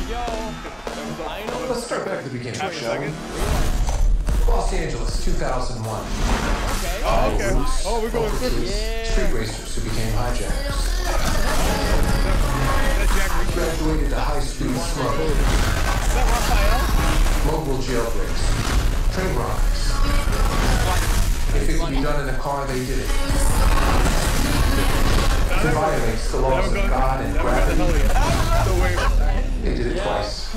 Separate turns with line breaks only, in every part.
Let's start back at the beginning, shall we? Los Angeles, 2001.
Okay. Oh, okay. Oh, we're going 50.
Street racers who became hijackers. Graduated to high-speed smuggling.
Is that Raphael?
Mobile jailbreaks. Train robberies. If it could be done in a car, they did it. To violate the laws of God and gravity, they did it twice.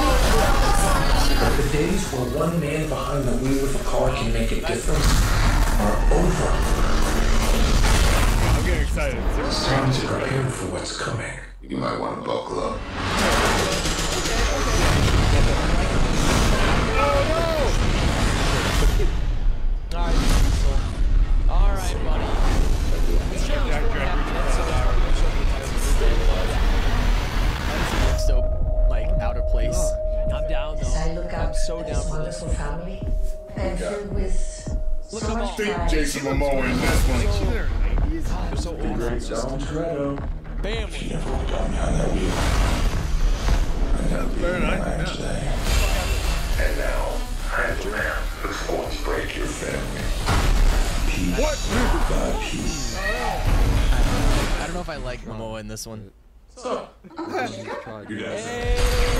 The days where one man behind the wheel of a car can make a difference are over.
I'm getting excited.
It's time to prepare for what's coming. You might want to buckle up.
Alright, buddy. So, like, out of place. I'm down, though.
As I look out
so
at
down
this
for
wonderful family, I'm filled with
Look
so
at
much
them all.
pride.
Jason Momoa in this one.
I'm so old.
Great Dante Reyes.
Bam.
She never would have got behind that wheel. I never
Very nice.
today. And now, I'm the man who's going to break your family. Peace by peace.
I don't know if I like Momoa in this one.
What's up? Good
Hey.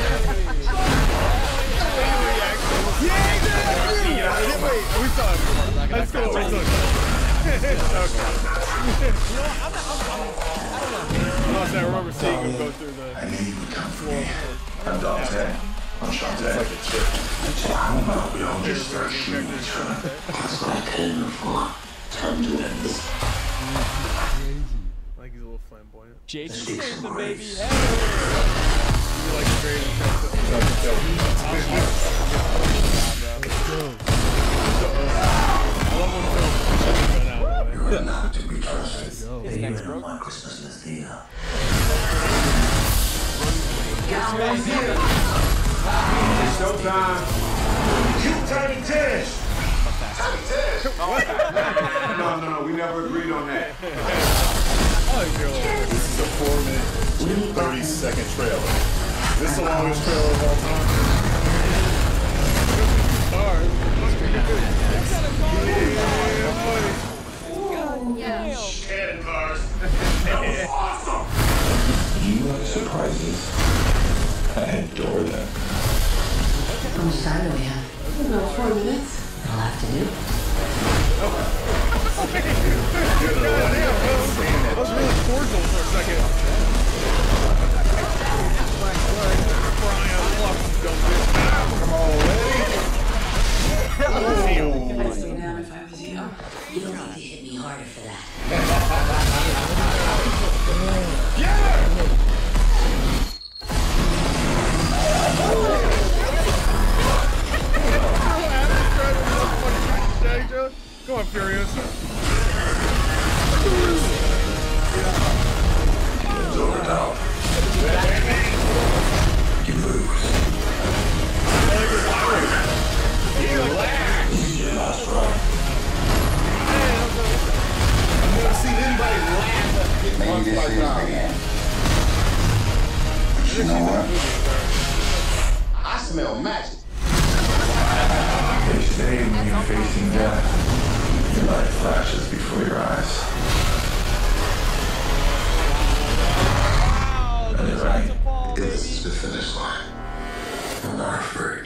Wait, we saw it. Let's go. Let's go. I remember seeing him go through the.
I knew you would come for me. I'm Dante. I'm Shantae. I'm not. We all just start shooting each other. That's what I came here for. Time to end this.
Like he's a little flamboyant.
Jason Statham, baby. Hey.
You like straight
You are not to be trusted. The year of my Christmas is here.
It's showtime.
You tiny Tish!
Tiny Tish? No, we never agreed on that. This is a 4-minute, 30-second trailer. Is this the longest trailer of all time?
Cannon cars. That was awesome! You like surprises? I adore them.
How much time do we have? About 4 minutes. That'll have to do.
That was really cordial for a second. Come on, lady.
I'd slow down if I was you. You don't need to hit me harder for that.
Come on, Furious.
Game's over now. You lose. This is your last run.
I've never seen anybody laugh at
Maybe this is the end. But you know what?
I smell magic.
They say when you're facing death, your life flashes before your eyes. And you're right. This is the finish line. I'm not afraid.